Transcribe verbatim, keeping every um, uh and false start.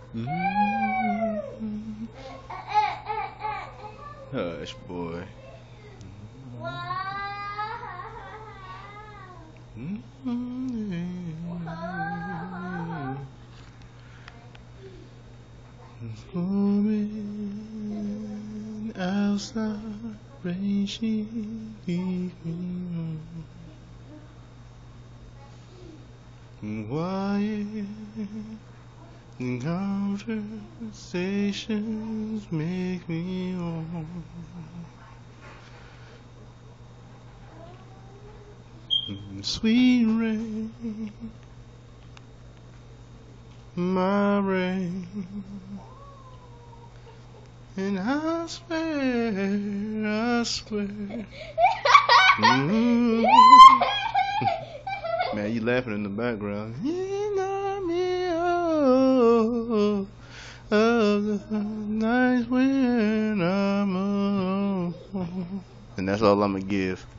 Mm-hmm. Hush, boy. Mm-hmm. Morning outside, rain she keep me on. Quiet conversations make me warm. Sweet rain, my rain, and I swear, I swear. Mm. Man, you laughing in the background. You know me, oh, of the nights when I'm alone. And that's all I'm gonna give.